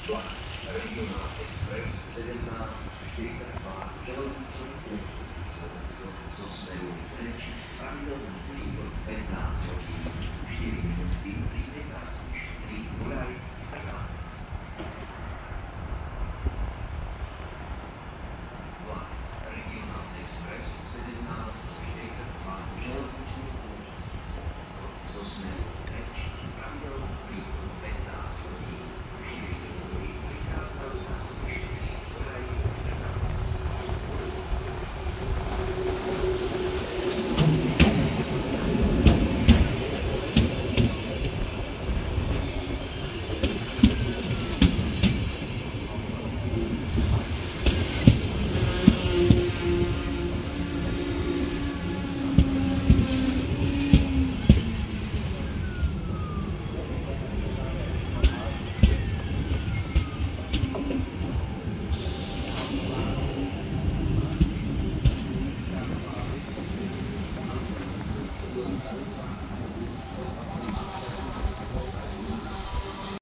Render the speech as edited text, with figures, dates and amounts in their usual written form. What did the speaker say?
Vlak Regional Express 1742 železničnou stanici z 8. ulice pravidelný vývod 15 hodín, 4 minuty pri 15 Muraj a Rán. Vlak Regional Express 1742 železničnou stanici z 8.